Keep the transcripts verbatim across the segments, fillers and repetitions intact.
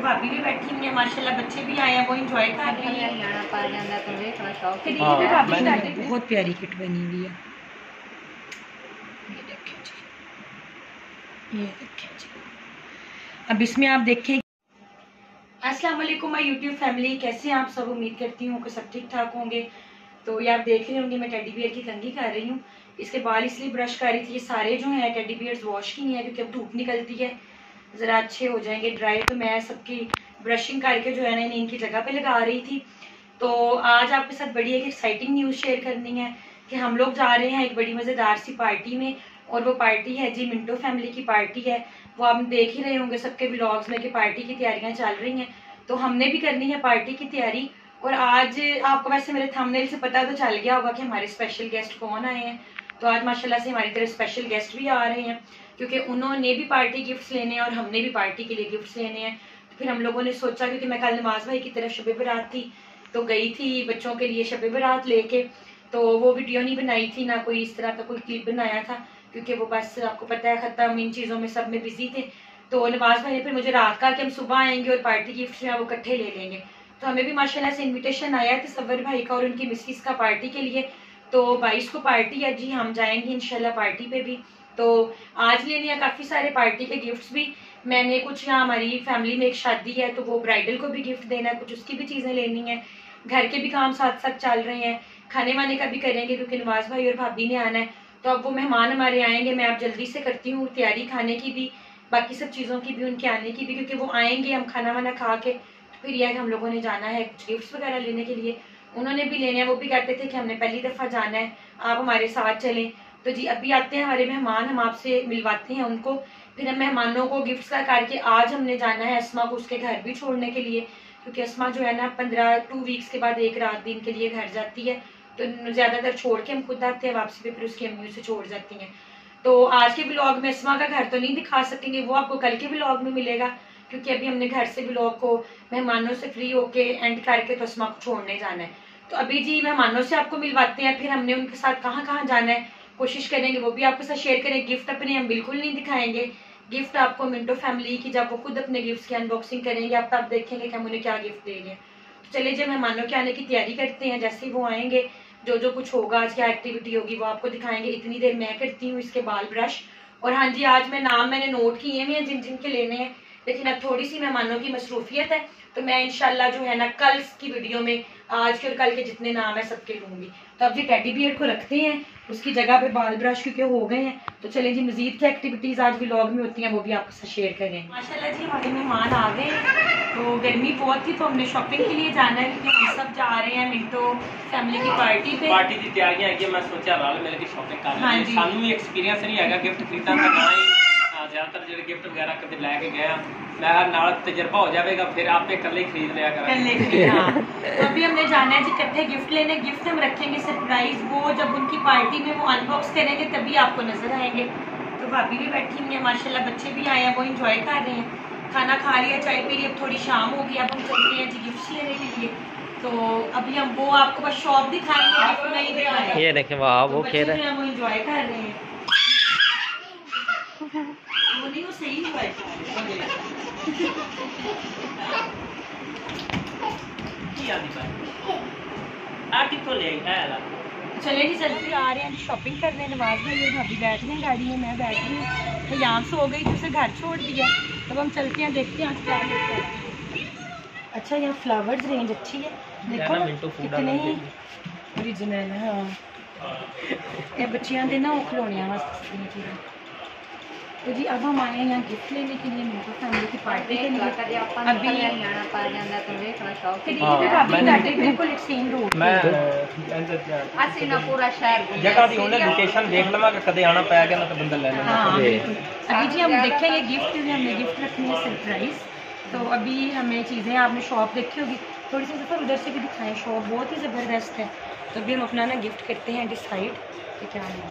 भाभी भी बैठी हुई है माशाल्लाह, बच्चे भी आए हैं, वो एंजॉय कर रहे हैं। बहुत प्यारी किट बनी हुई है, ये देखें जी, ये देखें जी। अब इसमें आप देखें। अस्सलाम वालेकुम माय यूट्यूब फैमिली, कैसे हैं आप सब? उम्मीद करती हूँ कि सब ठीक ठाक होंगे। तो ये आप देख रहे होंगे मैं टेडी बियर की कंघी कर रही हूँ। इसके बाल इसलिए ब्रश कर रही थी, ये सारे जो हैं टेडी बियर्स वॉश की नहीं है क्योंकि अब धूप निकलती है, ज़रा अच्छे हो जाएंगे ड्राई। तो मैं सबकी ब्रशिंग करके जो है ना इनकी जगह पे लगा रही थी। तो आज आपके साथ बड़ी एक एक्साइटिंग न्यूज़ शेयर करनी है कि हम लोग जा रहे हैं एक बड़ी मज़ेदार सी पार्टी में, और वो पार्टी है जी मिंटो फैमिली की पार्टी है। वो आप देख ही रहे होंगे सबके व्लॉग्स में कि पार्टी की तैयारियां चल रही हैं, तो हमने भी करनी है पार्टी की तैयारी। और आज आपको वैसे मेरे थंबनेल से पता तो चल गया होगा कि हमारे स्पेशल गेस्ट कौन आए हैं। तो आज माशाल्लाह से हमारी तरफ स्पेशल गेस्ट भी आ रहे हैं क्योंकि उन्होंने भी पार्टी गिफ्ट्स लेने हैं और हमने भी पार्टी के लिए गिफ्ट्स लेने हैं। तो फिर हम लोगों ने सोचा, क्योंकि मैं कल नमाज भाई की तरफ शब बारात थी तो गई थी बच्चों के लिए शब बारात लेके, तो वो वीडियो नहीं बनाई थी, ना कोई इस तरह का कोई क्लिप बनाया था क्योंकि वो बस आपको पता है खत्म इन चीज़ों में सब में बिजी थे। तो नवाज भाई ने फिर मुझे रात का कि हम सुबह आएंगे और पार्टी गिफ्ट जो है वो इकट्ठे ले लेंगे। तो हमें भी माशाल्लाह से इनविटेशन आया है तसव्वुर भाई का और उनकी मिसेस का पार्टी के लिए। तो बाईस को पार्टी है जी, हम जाएंगे इंशाल्लाह पार्टी पे भी। तो आज लेने हैं काफ़ी सारे पार्टी के गिफ्ट्स भी। मैंने कुछ, यहाँ हमारी फैमिली में एक शादी है तो वो ब्राइडल को भी गिफ्ट देना है, कुछ उसकी भी चीज़ें लेनी है। घर के भी काम साथ साथ चल रहे हैं, खाने वाने का भी करेंगे क्योंकि नवाज भाई और भाभी ने आना है। तो अब वो मेहमान हमारे आएंगे, मैं अब जल्दी से करती हूँ तैयारी खाने की भी, बाकी सब चीज़ों की भी, उनके आने की भी, क्योंकि वो आएंगे हम खाना वाना खा के तो फिर यह हम लोगों ने जाना है कुछ गिफ्ट्स वगैरह लेने के लिए। उन्होंने भी लेने हैं, वो भी कहते थे कि हमने पहली दफ़ा जाना है, आप हमारे साथ चलें। तो जी अभी आते हैं हमारे मेहमान, हम आपसे मिलवाते हैं उनको, फिर हम मेहमानों को गिफ्ट्स का करके आज हमने जाना है अस्मा को उसके घर भी छोड़ने के लिए, क्योंकि अस्मा जो है ना पंद्रह टू वीक्स के बाद एक रात दिन के लिए घर जाती है। तो ज़्यादातर छोड़ के हम खुद आते हैं वापसी पे, फिर उसकी अम्मी से छोड़ जाती हैं। तो आज के ब्लॉग में अस्मा का घर तो नहीं दिखा सकेंगे, वो आपको कल के ब्लॉग में मिलेगा क्योंकि अभी हमने घर से ब्लॉग को मेहमानों से फ्री होके एंड करके तो अस्मा को छोड़ने जाना है। तो अभी जी मेहमानों से आपको मिलवाते हैं, फिर हमने उनके साथ कहाँ कहाँ जाना है कोशिश करेंगे वो भी आपके साथ शेयर करें। गिफ्ट अपने हम बिल्कुल नहीं दिखाएंगे, गिफ्ट आपको मिंटो फैमिली की जब वो खुद अपने गिफ्ट की अनबॉक्सिंग करेंगे आप तब देखेंगे कि हम उन्हें क्या गिफ्ट दे रहे हैं। तो चलिए जब मेहमानों के आने की तैयारी करते हैं, जैसे ही वो आएंगे जो जो कुछ होगा आज क्या एक्टिविटी होगी वो आपको दिखाएंगे। इतनी देर मैं करती हूँ इसके बाल ब्रश। और हाँ जी आज मैं नाम मैंने नोट किए हुए हैं जिन जिन के लेने हैं, लेकिन अब थोड़ी सी मेहमानों की मसरूफियत है तो मैं इंशाल्लाह जो है ना कल की वीडियो में आज के और कल के जितने नाम है सबके लूंगी। तो अब जी टेडी बियर को रखते हैं उसकी जगह पे बाल ब्रश क्योंकि हो गए हैं। तो चलें जी मजीद की एक्टिविटीज आज व्लॉग में होती हैं वो भी आपके साथ शेयर करें। माशाल्लाह जी हमारे मेहमान आ गए हैं, तो गर्मी बहुत थी तो हमने शॉपिंग के लिए जाना है क्योंकि हम सब जा रहे हैं मिंटो फैमिली की पार्टी पे। पार्टी की तैयारियां है, मैं सोचा रल मिल के शॉपिंग कर लें। सानू भी एक्सपीरियंस नहीं है गिफ्ट खरीदने का, ना ही ज्यादातर जो गिफ्ट वगैरह कभी लैके गया मैं नाल तजर्बा हो जाएगा, फिर आप इकल्ले खरीद लिया करेंगे। हाँ। तो अभी हमने जाना है जी इकट्ठे गिफ्ट लेने, गिफ्ट हम रखेंगे सरप्राइज, वो जब उनकी पार्टी में वो अनबॉक्स करेंगे तभी आपको नजर आएंगे। तो भाभी भी बैठी हुई है माशाल्लाह, बच्चे भी आए हैं, वो इंजॉय कर रहे हैं, खाना खा लिया, चाय पी रही, अब थोड़ी शाम होगी, अब हम चलते हैं जी गिफ्ट लेने के लिए। तो अभी हम वो आपको बस शॉप दिखाएंगे, गिफ्ट नहीं दिखाएंगे। ये देखें वाह वो खेल है, वो इंजॉय कर रहे हैं, वो नहीं वो सही हुआ है। चले जी जल्दी आ रहे हैं शॉपिंग करने, नवाज भाई भाभी बैठ गए गाड़ी में, मैं बैठ रही हूँ, तो यहाँ से हो गई तो उसे घर छोड़ दिया। तब हम चलते हैं देखते हैं आज क्या लेते हैं। अच्छा यहाँ फ्लावर्स रेंज अच्छी है, देखो कितने ही ओरिजिनल है। हाँ ये बच्चियां दे ना वो खिलौने वास्ते चीज़ें। तो जी अब हम आए हैं यहाँ गिफ्ट लेने के लिए मिंटो फैमिली की पार्टी के लिए। अभी बिल्कुल एक सेम रोड मैं जगह दी उन्हें लोकेशन देख लवा कि कदे आना पै गया ना तो बंदा ले लेना। हाँ बिल्कुल। अभी जी हम देखेंगे गिफ्ट, हमने गिफ्ट रखनी है सरप्राइज। तो अभी हमें चीज़ें आपने शॉप देखी होगी, थोड़ी सी सफर उधर से भी दिखाएं, शॉप बहुत ही ज़बरदस्त है। तो अभी हम अपना ना गिफ्ट करते हैं डिसाइड कि क्या है।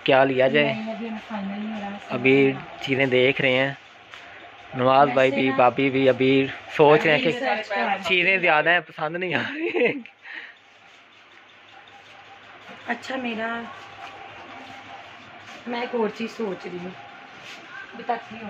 क्या लिया जाए। अभी चीज़ें देख रहे हैं, नवाज भाई भी भाभी भी अभी सोच रहे हैं कि चीज़ें ज़्यादा हैं, पसंद नहीं आ रही। अच्छा मेरा मैं एक और चीज़ सोच रही हूँ, बताती हूँ।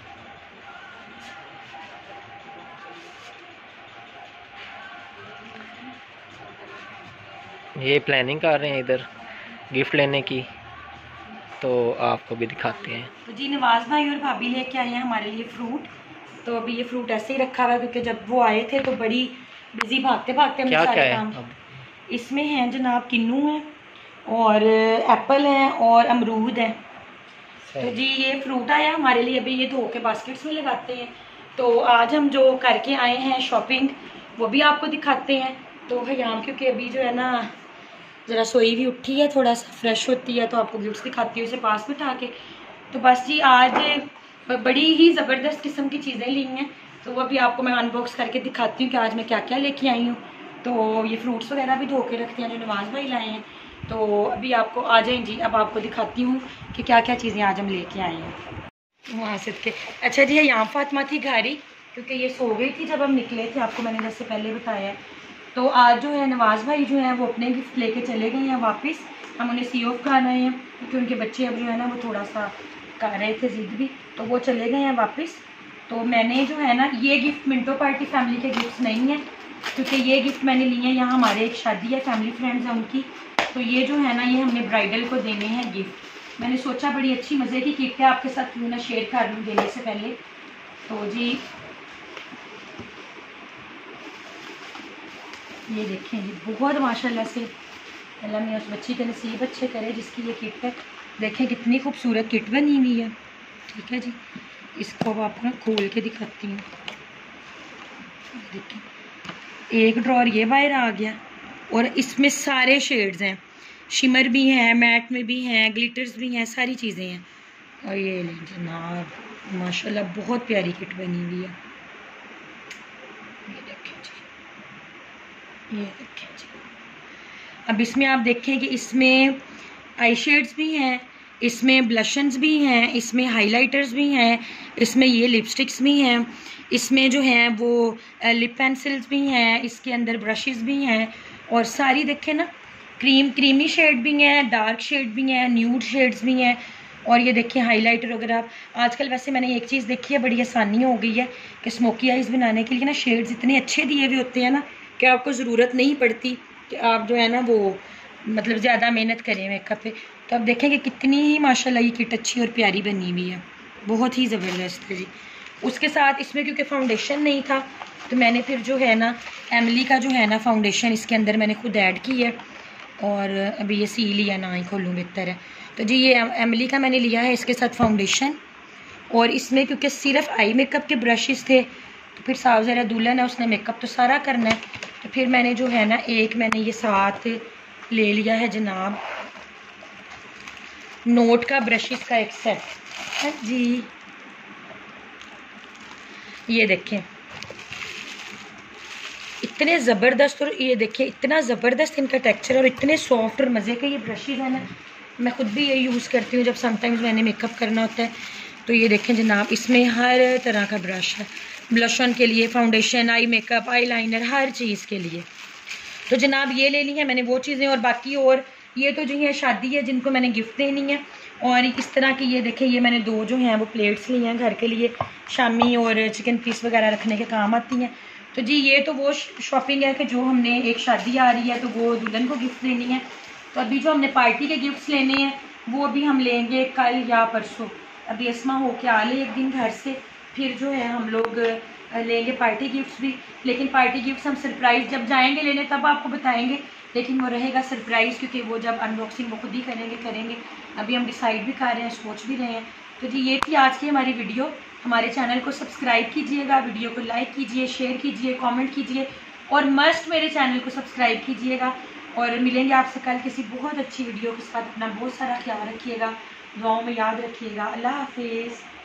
ये प्लानिंग कर रहे हैं इधर गिफ्ट लेने की, तो आपको भी दिखाते हैं। तो जी नवाज भाई और भाभी लेके आए हैं हमारे लिए फ्रूट। तो अभी ये फ्रूट ऐसे ही रखा हुआ है क्योंकि जब वो आए थे तो बड़ी बिजी भागते भागते हमने सारे काम। इसमें हैं जनाब किन्नू है और एप्पल है और अमरूद है। तो जी ये फ्रूट आया हमारे लिए, अभी ये धो के बास्केट्स में लगाते हैं। तो आज हम जो करके आए हैं शॉपिंग वो भी आपको दिखाते हैं। तो हयाम क्योंकि अभी जो है ना ज़रा सोई भी उठी है, थोड़ा सा फ्रेश होती है, तो आपको गिफ्ट्स दिखाती हूँ उसे पास में उठा के। तो बस जी आज बड़ी ही ज़बरदस्त किस्म की चीज़ें ली हैं, तो वो भी आपको मैं अनबॉक्स करके दिखाती हूँ कि आज मैं क्या क्या लेके आई हूँ। तो ये फ्रूट्स वगैरह भी धो के रखते हैं जो नवाज भाई लाए हैं। तो अभी आपको आ जाएं जी, अब आपको दिखाती हूँ कि क्या क्या चीज़ें आज हम लेके आए हैं वहाँ से के। अच्छा जी यहाँ फातिमा थी घारी क्योंकि ये सो गई थी जब हम निकले थे, आपको मैंने जैसे पहले बताया। तो आज जो है नवाज भाई जो है वो अपने गिफ्ट लेके चले गए हैं वापस। हम उन्हें सी ऑफ कर रहे हैं क्योंकि उनके बच्चे अब जो है ना वो थोड़ा सा कर रहे थे जिद भी, तो वो चले गए हैं वापस। तो मैंने जो है ना ये गिफ्ट मिंटो पार्टी फैमिली के गिफ्ट नहीं है क्योंकि ये गिफ्ट मैंने लिए हैं यहाँ हमारे एक शादी है, फैमिली फ्रेंड्स है उनकी। तो ये जो है ना ये हमने ब्राइडल को देने हैं गिफ्ट। मैंने सोचा बड़ी अच्छी मज़े की किट है आपके साथ क्यों ना शेयर कर लूँ देने से पहले। तो जी ये देखें जी, बहुत माशाल्लाह से अल्लाह ने उस बच्ची के नसीब अच्छे करे जिसकी ये किट है। देखें कितनी खूबसूरत किट बनी हुई है। ठीक है जी, इसको अब आपको ना खोल के दिखाती हूँ। देखें एक ड्रॉर ये बाहर आ गया और इसमें सारे शेड्स हैं, शिमर भी हैं, मैट में भी हैं, ग्लिटर्स भी हैं, सारी चीज़ें हैं। और ये लें जनाब माशाल्लाह बहुत प्यारी किट बनी हुई है। ये देखें जी, ये देखें जी। अब इसमें आप देखें कि इसमें आई शेड्स भी हैं, इसमें ब्लशन्स भी हैं, इसमें हाइलाइटर्स भी हैं, इसमें ये लिपस्टिक्स भी हैं, इसमें जो हैं वो लिप पेंसिल्स भी हैं, इसके अंदर ब्रशेस भी हैं और सारी देखें ना क्रीम क्रीमी शेड भी हैं, डार्क शेड भी हैं, न्यूड शेड्स भी हैं। और ये देखिए हाइलाइटर वगैरह। आप आजकल वैसे मैंने एक चीज़ देखी है बड़ी आसानी हो गई है कि स्मोकी आइज़ बनाने के लिए ना शेड्स इतने अच्छे दिए हुए होते हैं ना कि आपको ज़रूरत नहीं पड़ती कि आप जो है ना वो मतलब ज़्यादा मेहनत करें मेकअप पे। तो आप देखें कि कितनी ही माशाल्लाह ये किट अच्छी और प्यारी बनी हुई है, बहुत ही ज़बरदस्त है जी। उसके साथ इसमें क्योंकि फाउंडेशन नहीं था तो मैंने फिर जो है ना एमिली का जो है ना फाउंडेशन इसके अंदर मैंने खुद ऐड की है और अभी ये सी लिया ना ही खोलूँ बेहतर है। तो जी ये एमिली का मैंने लिया है इसके साथ फाउंडेशन। और इसमें क्योंकि सिर्फ आई मेकअप के ब्रशेस थे तो फिर साहब ज़रा दुल्हन है उसने मेकअप तो सारा करना है, तो फिर मैंने जो है ना एक मैंने ये साथ ले लिया है जनाब नोट का ब्रशेस का एक सेट है जी। ये देखें इतने ज़बरदस्त, और ये देखिए इतना ज़बरदस्त इनका टेक्सचर और इतने सॉफ्ट और मज़े के ये ब्रशेस हैं ना। मैं खुद भी ये यूज़ करती हूँ जब समटाइम्स मैंने मेकअप करना होता है। तो ये देखें जनाब इसमें हर तरह का ब्रश है, ब्लश ऑन के लिए, foundation, eye makeup, eyeliner, हर चीज़ के लिए। तो जनाब ये ले ली है मैंने वो चीज़ें। और बाकी और ये तो जो है शादी है जिनको मैंने गिफ्ट देनी है। और इस तरह की ये देखें ये मैंने दो जो हैं वो प्लेट्स ली हैं घर के लिए, शामी और चिकन पीस वगैरह रखने के काम आती हैं। तो जी ये तो वो शॉपिंग है कि जो हमने एक शादी आ रही है तो वो दुल्हन को गिफ्ट देनी है। तो अभी जो हमने पार्टी के गिफ्ट्स लेने हैं वो भी हम लेंगे कल या परसों। अभी अस्मा होके आ ले एक दिन घर से, फिर जो है हम लोग लेंगे पार्टी गिफ्ट्स भी। लेकिन पार्टी गिफ्ट्स हम सरप्राइज़ जब जाएंगे लेने तब आपको बताएंगे, लेकिन वो रहेगा सरप्राइज़ क्योंकि वो जब अनबॉक्सिंग वो खुद ही करेंगे करेंगे अभी हम डिसाइड भी कर रहे हैं, सोच भी रहे हैं। तो जी ये थी आज की हमारी वीडियो। हमारे चैनल को सब्सक्राइब कीजिएगा, वीडियो को लाइक कीजिए, शेयर कीजिए, कमेंट कीजिए और मस्ट मेरे चैनल को सब्सक्राइब कीजिएगा। और मिलेंगे आपसे कल किसी बहुत अच्छी वीडियो के साथ। अपना बहुत सारा ख्याल रखिएगा, दुआओं में याद रखिएगा। अल्लाह हाफिज़।